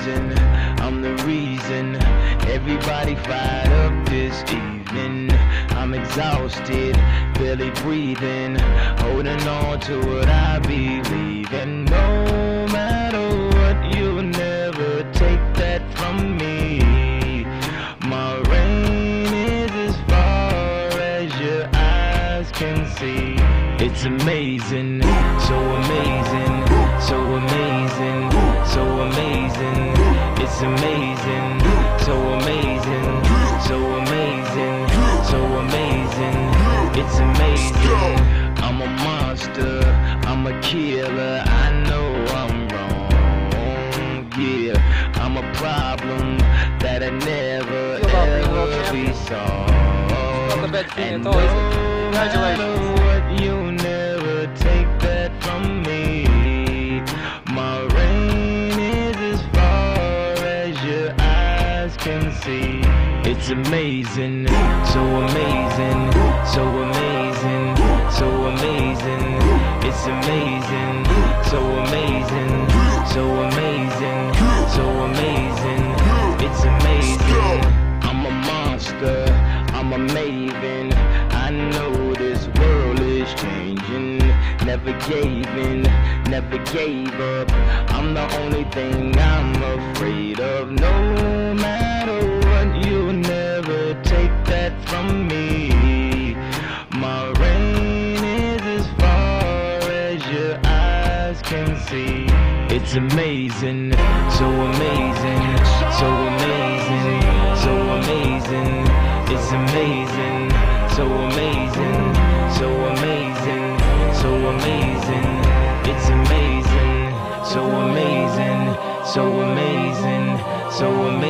reason, I'm the reason. Everybody fired up this evening. I'm exhausted, barely breathing, holding on to what I believe in. No matter what, you'll never take that from me. My reign is as far as your eyes can see. It's amazing, so amazing, so amazing, so amazing. It's amazing, so amazing, so amazing, so amazing. It's amazing. I'm a monster, I'm a killer. I know I'm wrong, yeah. I'm a problem that'll never ever be solved. And no matter what, you'll never take that from me. My reign is as far as your eyes can see. It's amazing, so amazing, so amazing, so amazing. It's amazing, so amazing, so amazing, so amazing. It's amazing. I'm a monster, I'm a maven. I know this world is changing. Never gave in, never gave up. I'm the only thing I'm afraid of. No matter what, you'll never take that from me. My reign is as far as your eyes can see. It's amazing, so amazing, so amazing, so amazing. It's amazing, so amazing, so amazing, so amazing. It's amazing, so amazing, so amazing, so amazing.